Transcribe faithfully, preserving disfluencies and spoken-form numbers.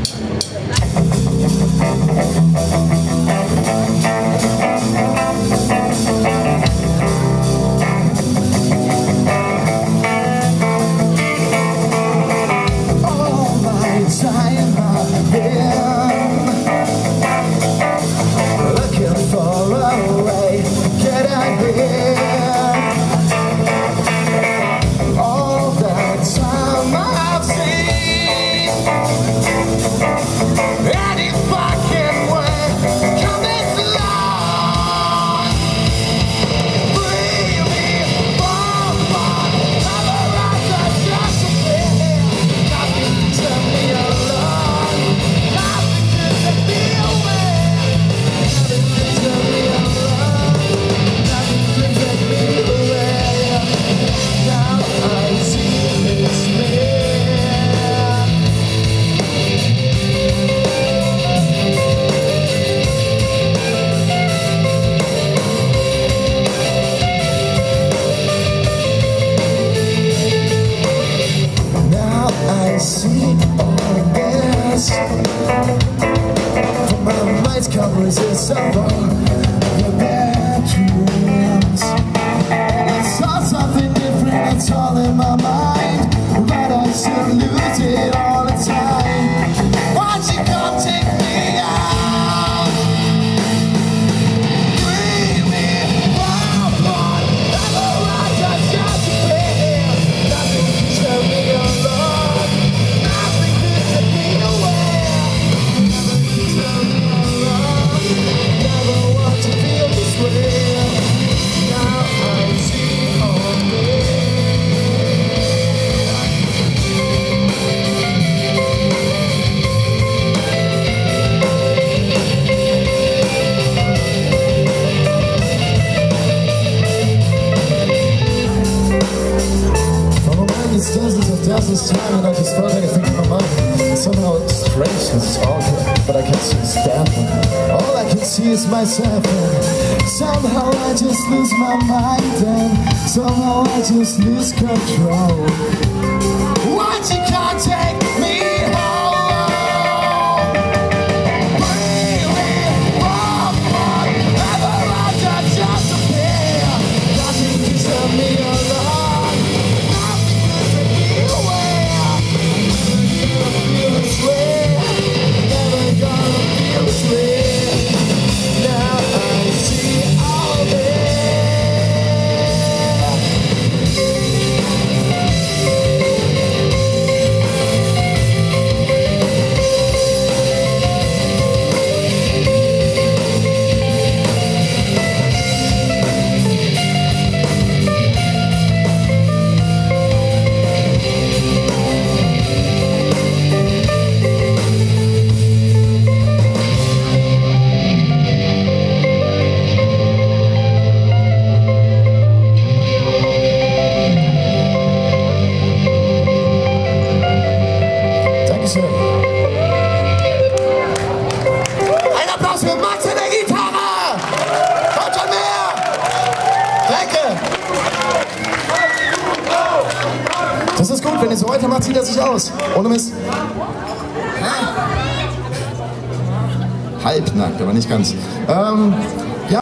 Can't resist some of the bad dreams. I saw something different, it's all in my mind, but I still lose it all the time. Won't you come take me out? Bring me wild on, never rise, I just play. Nothing can tell me alone, nothing can take me away. Nothing can tell me dozens of dozens of time, and I just felt anything in my mind. Somehow it's strange, cause it's all here, but I can't see it's baffling. All I can see is myself, and somehow I just lose my mind, and somehow I just lose control. What you can't take me home. Bring me one more, ever I just appear. Nothing can tell me alone. Ein Applaus für Max an der Gitarre! Kommt schon mehr! Danke! Das ist gut, wenn ihr so weitermacht, zieht er sich aus. Ohne Mist. Halbnackt, aber nicht ganz. Ähm,